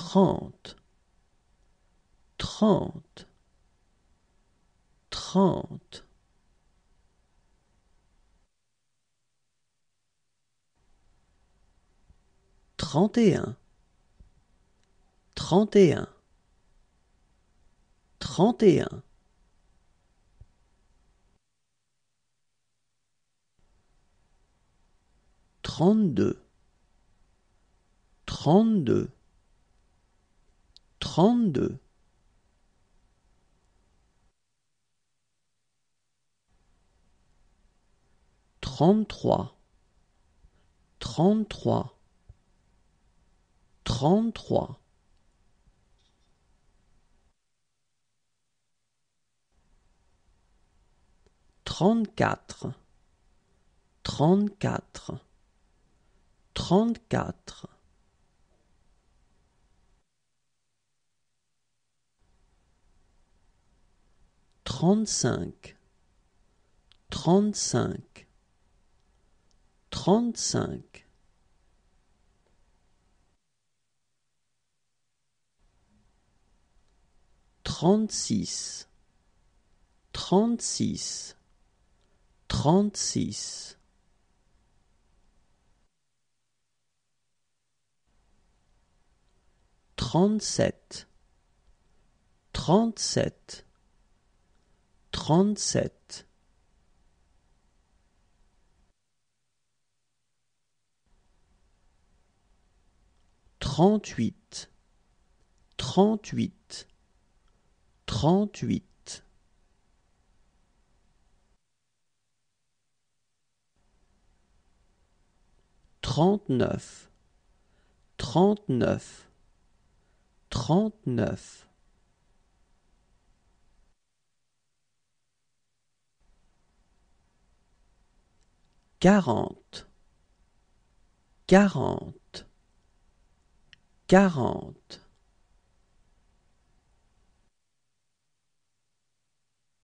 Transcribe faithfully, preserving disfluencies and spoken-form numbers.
trente, trente, trente. Trente et un, trente et un, trente et un. Trente-deux, trente-deux, trente-deux. Trente-trois, trente-trois, trente-trois. Trente-quatre, trente-quatre, trente-quatre. Trente-cinq, trente-cinq, trente-cinq. Trente-six, trente-six, trente-six. Trente-sept, trente-sept, trente-sept. Trente-huit, trente-huit, trente-huit. Trente-neuf, trente-neuf, trente-neuf. Quarante, quarante, quarante.